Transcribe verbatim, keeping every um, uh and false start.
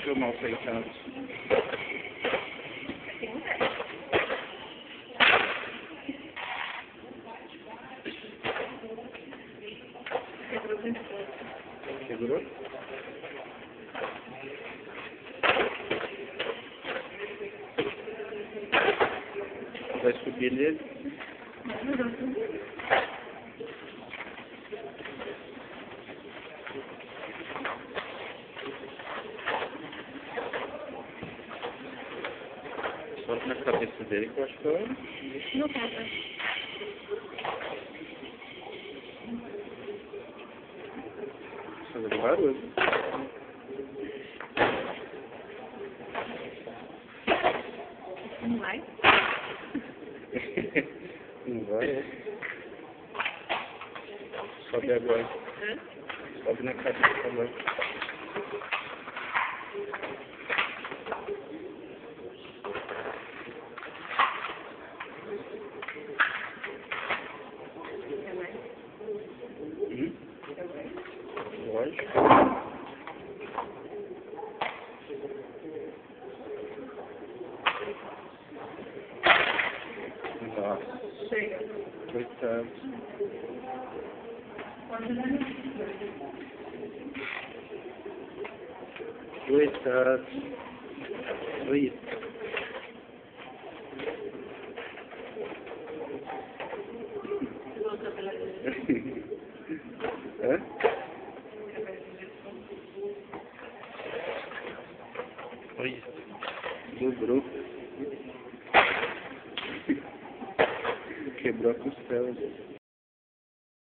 filmar o sentado. Segurou? Vai subir nele. Sobe na cabeça dele que eu acho que eu... Não passa. Fazendo barulho. Não vai? Não vai? Sobe agora. Hã? Sobe na cabeça também. Hum? Lógico. Nossa. Chega. Coitado. Coitado. Oi. Hã? Oi. Dobrou. Quebrou a costela.